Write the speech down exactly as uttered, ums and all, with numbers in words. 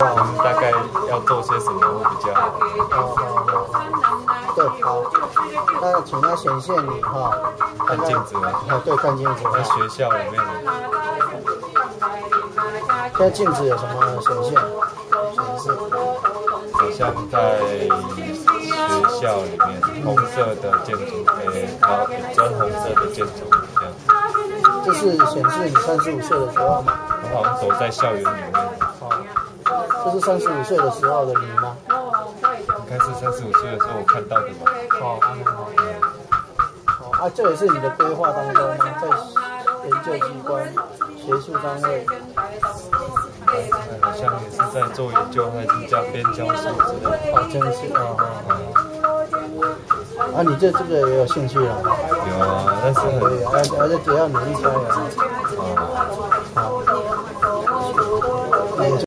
我们大概要做些什么会比较好？ 哦哦，对，好，那请他显现你哈， 看镜子吗？ 啊，对，看镜子。 在学校里面的。 现在镜子有什么显现？显示？ 好像在学校里面，红色的建筑，诶，然后砖红色的建筑这样。 这是显示你三十五岁的时候吗？ 我好像走在校园里面。 哦，这是三十五岁的时候的你吗？ 应该是三十五岁的时候我看到的吧。 哦，哦，啊，这也是你的规划当中吗？在研究机关、学术单位。 好像也是在做研究，还是教边教书之类的。 哦，真是哦哦哦。啊，你对这个也有兴趣了？ 有啊，但是很， 而且也要努力加油。